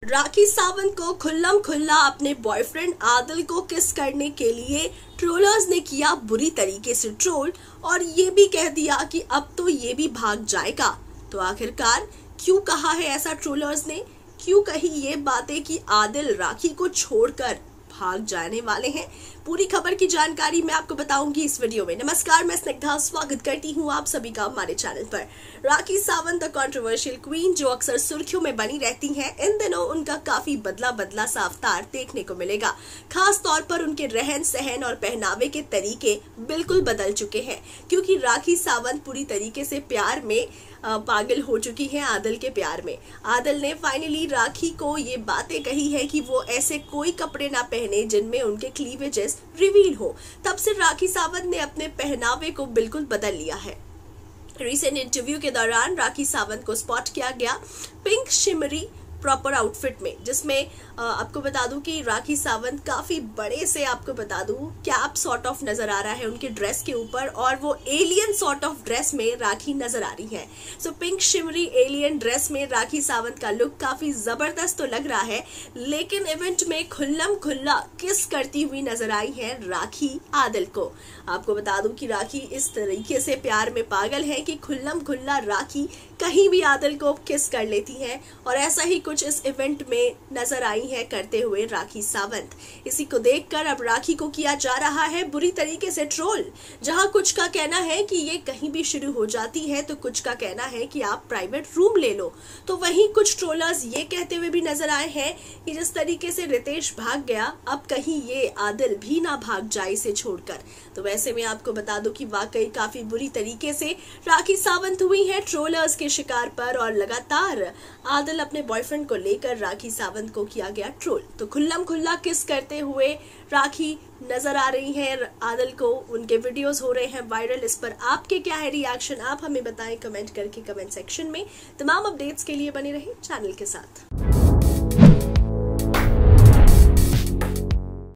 राखी सावंत को खुल्लम खुल्ला अपने बॉयफ्रेंड आदिल को किस करने के लिए ट्रोलर्स ने किया बुरी तरीके से ट्रोल और ये भी कह दिया कि अब तो ये भी भाग जाएगा। तो आखिरकार क्यों कहा है ऐसा ट्रोलर्स ने, क्यों कही ये बातें कि आदिल राखी को छोड़कर भाग जाने वाले हैं? पूरी खबर की जानकारी मैं आपको बताऊंगी इस वीडियो में। नमस्कार, मैं स्निग्धा स्वागत करती हूं आप सभी का हमारे चैनल पर। Rakhi Sawant the controversial queen जो अक्सर सुर्खियों में बनी रहती हैं, इन दिनों उनका काफी बदला सा अवतार देखने को मिलेगा। खास तौर पर उनके रहन सहन और पहनावे के तरीके बिल्कुल बदल चुके हैं, क्योंकि राखी सावंत पूरी तरीके से प्यार में पागल हो चुकी हैं आदिल के प्यार में। आदिल ने फाइनली राखी को ये बातें कही है कि वो ऐसे कोई कपड़े ना पहने जिनमें उनके क्लीवेजेस रिवील हो। तब से राखी सावंत ने अपने पहनावे को बिल्कुल बदल लिया है। रिसेंट इंटरव्यू के दौरान राखी सावंत को स्पॉट किया गया पिंक शिमरी प्रॉपर आउटफिट में, जिसमें आपको बता दूं कि राखी सावंत काफी बड़े से, आपको बता दूं, कैप सॉर्ट ऑफ नजर आ रहा है उनके ड्रेस के ऊपर और वो एलियन सॉर्ट ऑफ ड्रेस में राखी नजर आ रही है। So pink shimmery alien dress में राखी सावंत का लुक काफी जबरदस्त तो लग रहा है, लेकिन इवेंट में खुल्लम खुल्ला किस करती हुई नजर आई है राखी आदिल को। आपको बता दूं कि राखी इस तरीके से प्यार में पागल है कि खुल्लम खुल्ला राखी कहीं भी आदिल को किस कर लेती है, और ऐसा ही कुछ इस इवेंट में नजर आई है करते हुए राखी सावंत। इसी को देखकर अब राखी को किया जा रहा है बुरी तरीके से ट्रोल। जहां कुछ का कहना है कि ये कहीं भी शुरू हो जाती है तो कुछ का कहना है कि आप प्राइवेट रूम ले लो, तो वहीं कुछ ट्रोलर्स ये कहते हुए भी नजर आए हैं कि जिस तरीके से रितेश भाग गया, अब कहीं ये आदिल भी ना भाग जाए इसे छोड़कर। तो वैसे में आपको बता दूं कि वाकई काफी बुरी तरीके से राखी सावंत हुई है ट्रोलर्स के शिकार पर, और लगातार आदिल अपने बॉयफ्रेंड को लेकर राखी सावंत को किया गया ट्रोल। तो खुल्लम खुल्ला किस करते हुए राखी नजर आ रही है आदिल को, उनके वीडियोस हो रहे हैं वायरल। इस पर आपके क्या है रिएक्शन, आप हमें बताएं कमेंट करके कमेंट सेक्शन में। तमाम अपडेट्स के लिए बने रहें चैनल के साथ।